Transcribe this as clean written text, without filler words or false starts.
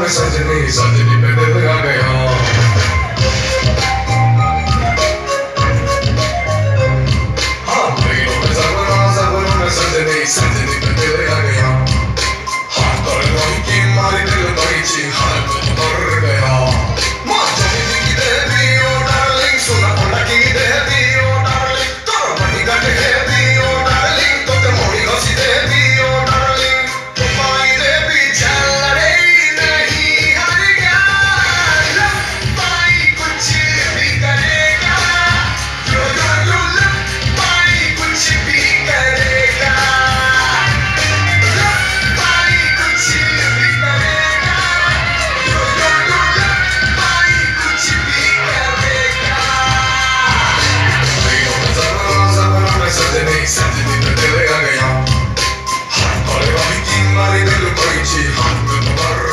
में सजनी सजनी पे दिल आ गया। हाँ महीनों में सपनों में सजनी सजनी पे दिल आ गया। हाथ पर कोई की मारी दिल कोई ची हाथ पर गया। माँ जमीनी की देवी ओ डार्लिंग सुना कोटा की देवी ओ डार्लिंग तोरो बनी गट देवी ओ डार्लिंग तो ते मोड़ी घसी देवी ओ डार्लिंग तो माई देवी चल रे नहीं हारेगा माई कुछ भी करेगा यो माई कुछ भी करेगा माई कुछ भी करेगा यो माई कुछ भी करेगा। सपनों में सजनी सजनी पे दिल आ गया। हाथ पर कोई की मारी दिल कोई ची हाथ पर